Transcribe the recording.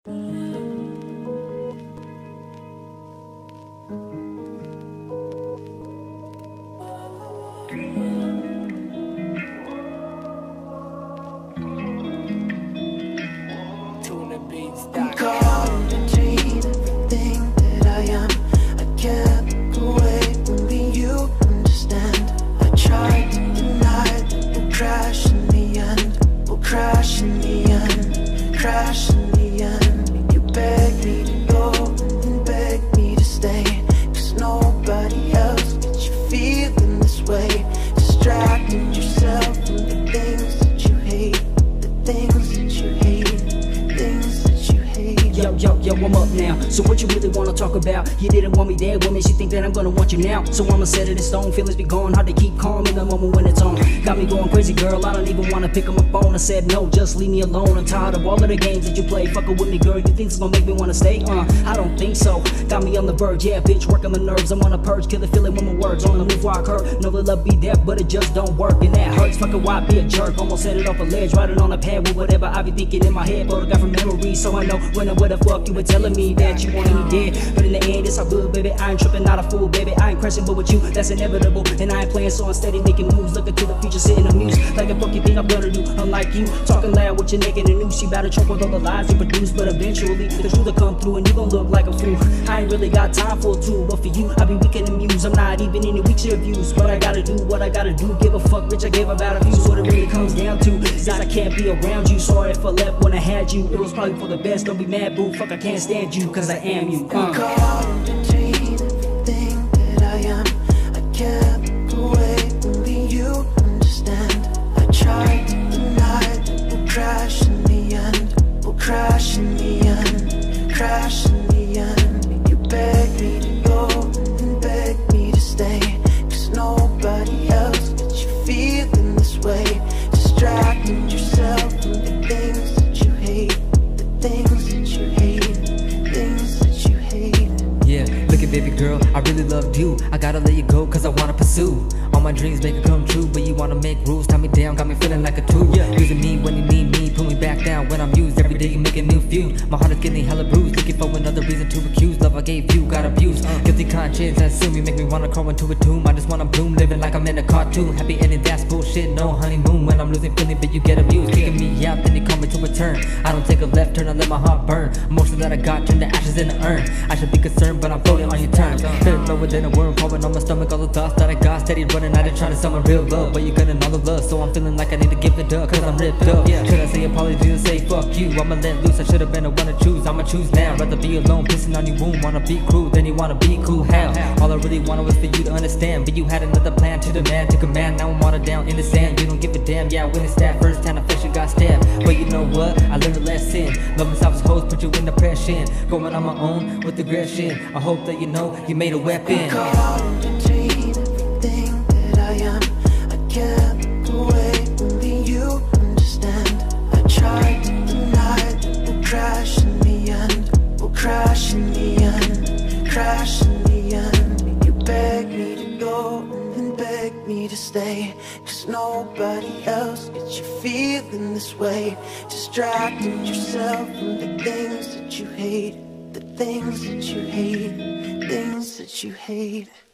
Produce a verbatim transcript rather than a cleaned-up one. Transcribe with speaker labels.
Speaker 1: I'm caught in between everything that I am. I can't look away, only you understand. I tried to deny that we'll crash in the end. We'll crash in the end, crash in the end. You begged me to go and begged me to stay, 'cause nobody else gets you feeling this way. Distracting yourself from the things that you hate, the things that you hate, things that you hate.
Speaker 2: Yo, yo, yo, I'm up now. So what you really wanna talk about? You didn't want me there, what makes you think that I'm gonna want you now? So I'ma set it in stone, feelings be gone, hard to keep calm in the moment when it's on. Got me going crazy, girl, I don't even wanna pick up my phone. I said no, just leave me alone. I'm tired of all of the games that you play. Fuckin' with me, girl, you think it's gonna make me wanna stay? Uh, I don't think so. Got me on the verge, yeah, bitch, working my nerves. I'm on a purge, kill the feeling with my words. On the move where I curve, know that love be there, but it just don't work, and that hurts. Fucking why be a jerk? Almost set it off a ledge, riding on a pad with whatever I be thinking in my head. Photograph from memory, so I know when and where the fuck you were telling me that you wanted me dead. But in the end, it's all good, baby. I ain't tripping, not a fool, baby. I ain't crashing, but with you, that's inevitable. And I ain't playing, so I'm steady making moves, looking to the future, sitting amused. Like a fuck you think I'm gonna do, unlike you. Talking loud with your neck in the news. She bout to choke with all the lies you produce, but eventually the truth will come through, and you gon' look like a fool. I ain't really got time for a tool, but for you, I be weak and amused. I'm not even in the weeks of views, but I gotta do what I gotta do. Give a fuck, bitch, I gave about a few. What it really comes down to is that I can't be around you. Sorry if I left when I had you. It was probably for the best. Don't be mad, boo. Fuck, I can't stand you, cause I am you. Uh.
Speaker 1: I'm caught in between everything that I am. I can't look away, only you understand. I tried to deny that we'll crash in the end. We'll crash in the end, crash in the end. You begged me to go and begged me to stay, 'cause nobody else gets you feeling this way. Distracting yourself from the things that you hate, the things that you hate, things that you hate.
Speaker 3: Yeah, look at baby girl, I really loved you. I gotta let you go cause I wanna pursue all my dreams, make it come true. But you wanna make rules, tie me down, got me feeling like a tool. Yeah. Using me when you need me, pull me back down when I'm used. Every day you make a new view. My heart is getting hella bruised, looking for another reason to accuse. Love I gave you, got abused. uh. Guilty conscience, I assume you make me wanna crawl into a tomb. I just wanna bloom, living like I'm in a cartoon. Happy ending, that's bullshit, no honeymoon. When I'm losing feeling, but you get abused. Kicking me out, then you call me to return. I don't take a left turn, I let my heart burn. Emotions that I got turn to ashes in the urn. I should be concerned, but I'm floating on your terms. Feeling lower than a worm, crawling on my stomach. All the thoughts that I got, steady running out of trying to summon real love. But you're gonna know the love, so I'm feeling like I need to give it up, cause I'm ripped up. Yeah. Should I say apologies or say fuck you? I'ma let loose, I should've been the one to choose. I'ma choose now, rather be alone, pissing on your wound. Wanna be cruel, then you wanna be cool. Hell, all I really wanted was for you to understand, but you had another plan to demand, to command. Now I'm watered down in the sand, you don't give a damn. Yeah, I witnessed that first time affection got stabbed. But you know what, I learned a lesson. Loving selfish hoes put you in depression. Going on my own with aggression. I hope that you know you made a weapon.
Speaker 1: I'm caught in between everything that I am. I can't look away, only you understand. I tried to deny that we'll crash in the end. We'll crash in the end, crash in the end. You begged me to go and begged me to stay, 'cause nobody else gets you feeling this way. Distracting yourself from the things that you hate, the things that you hate, things that you hate.